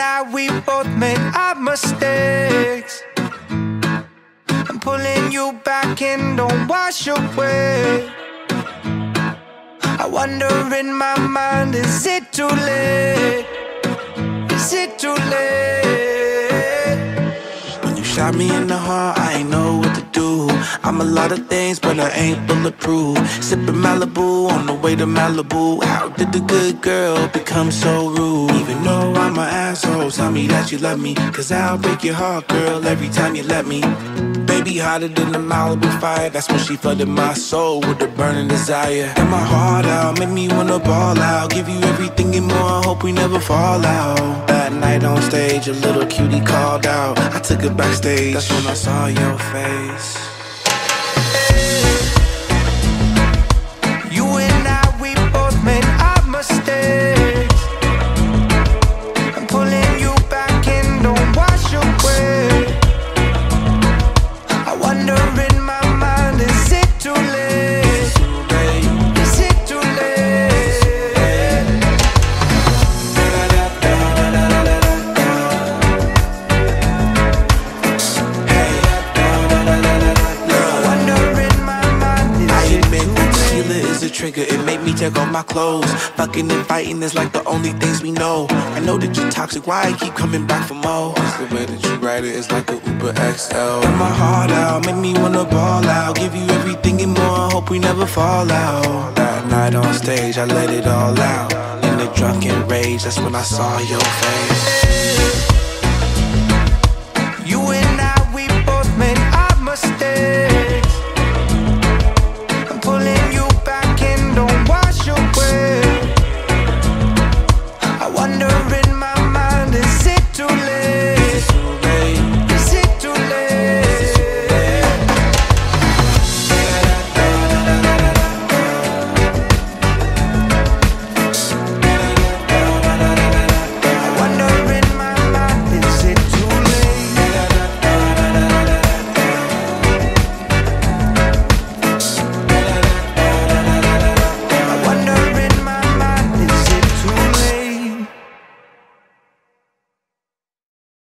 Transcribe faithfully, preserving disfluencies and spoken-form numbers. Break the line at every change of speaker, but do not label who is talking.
I, we both made our mistakes. I'm pulling you back in, don't wash away. I wonder in my mind, is it too late? Is it too late? When you shot me in the heart, I ain't know what to do. I'm a lot of things, but I ain't bulletproof. Sipping Malibu on the way to Malibu. How did the good girl become so rude? Even though I'm an asshole, tell me that you love me, cause I'll break your heart, girl, every time you let me. Baby, hotter than the Malibu fire. That's when she flooded my soul with a burning desire. And my heart out, make me wanna ball out. Give you everything and more, hope we never fall out. That night on stage, a little cutie called out. I took it backstage, that's when I saw your face. You and I, we both made our mistakes. I'm pulling you back in, don't wash away. I wonder in my mind, is it too late? Is it too late? Hey, I wonder in my mind, is it too late? Tequila is a trigger, it made me take off my clothes. Fucking and fighting is like the only things we know. I know that you're toxic, why I keep coming back for more? It's the way that you write it, it's like a Uber X L. Let my heart out, make me wanna ball out. Give you everything and more, hope we never fall out. That night on stage, I let it all out. In the drunken rage, that's when I saw your face.